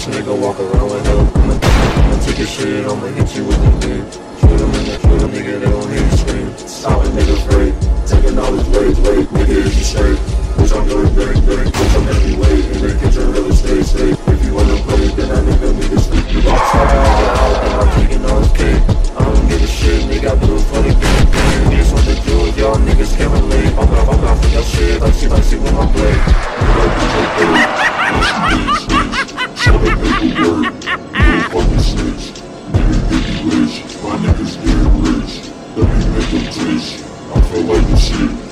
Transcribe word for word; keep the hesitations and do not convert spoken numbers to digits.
bitch nigga walk around with hell. I'ma, I'ma take your shit, I'ma hit you with the beam. Shoot him in the, shoot him nigga, they don't hear you scream. Stop it nigga afraid, taking all his weight, weight, nigga is you straight. Bitch I'm doing bang, bang, bitch I'm heavyweight, and they get your real estate safe. If you wanna play, then that nigga need to sleep. You got something nigga out, and I'm taking all his cake. I don't give a shit, nigga, I blew for the game. Niggas want to do it, y'all niggas can't relate. I'm off, I'm off for your shit, like she, like she with my blade. Shut up, nigga, word. You fucking snitch. Niggas get rich, my niggas get rich. Let me make them taste. I feel like the shit.